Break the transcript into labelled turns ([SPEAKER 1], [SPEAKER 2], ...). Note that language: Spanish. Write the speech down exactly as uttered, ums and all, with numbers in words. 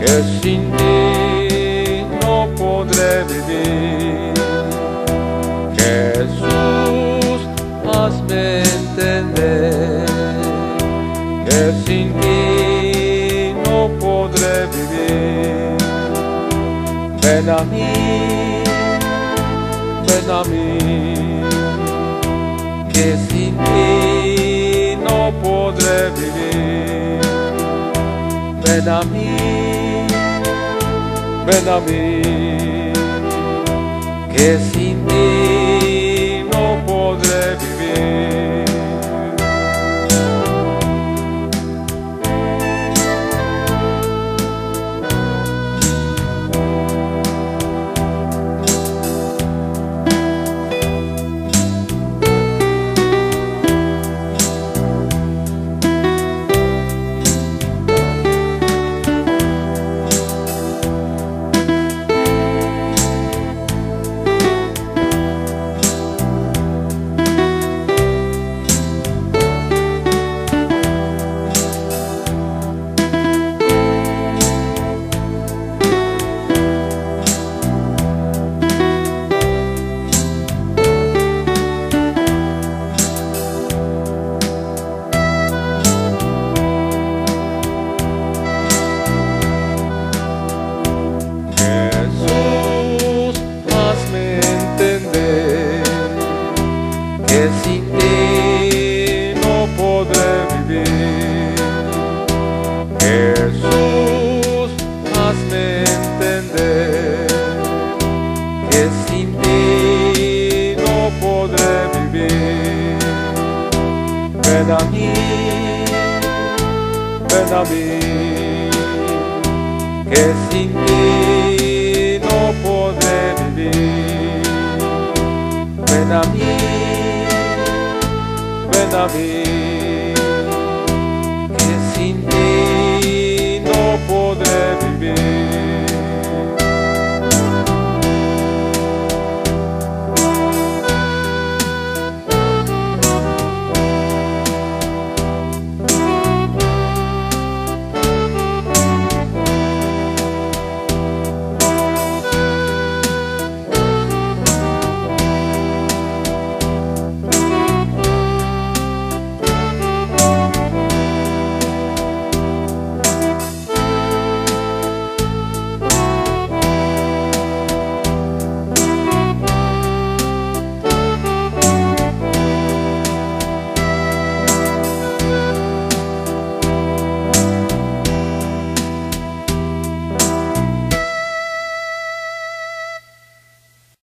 [SPEAKER 1] que sin ti no podré vivir. Jesús, hazme entender que sin ti no podré vivir. Ven a mí, ven a mí, que sin ti no podré vivir. Ven a mí, ven a mí, que sin ti no podré vivir. Que sin ti no podré vivir. Jesús, hazme entender que sin ti no podré vivir. Ven a mí, ven a mí, que sin ti no podré vivir. Ven a mí, ven a mí,